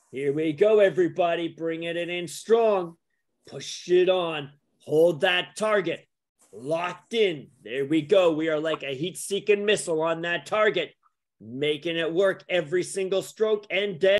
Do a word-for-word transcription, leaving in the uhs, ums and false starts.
Here we go, everybody. Bringing it in strong. Push it on. Hold that target. Locked in. There we go. We are like a heat-seeking missile on that target. Making it work every single stroke and dead.